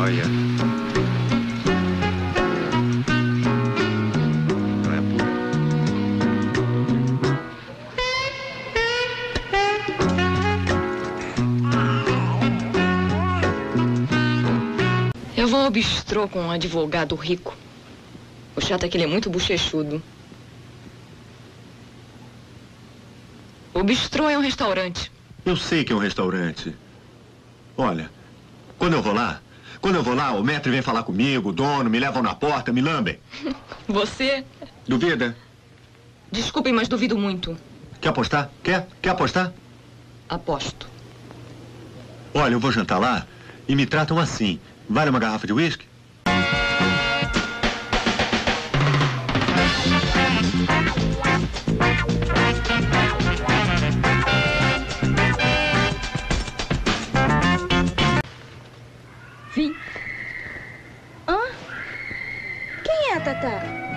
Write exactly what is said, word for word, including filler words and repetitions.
joia. Joia pura. Eu vou ao bistrô com um advogado rico. O chato é que ele é muito bochechudo. O bistrô é um restaurante. Eu sei que é um restaurante. Olha, quando eu vou lá, quando eu vou lá, o maître vem falar comigo, o dono, me levam na porta, me lambem. Você? Duvida? Desculpem, mas duvido muito. Quer apostar? Quer? Quer apostar? Aposto. Olha, eu vou jantar lá e me tratam assim. Vale uma garrafa de uísque? Vim. Hã? Quem é a Tatá?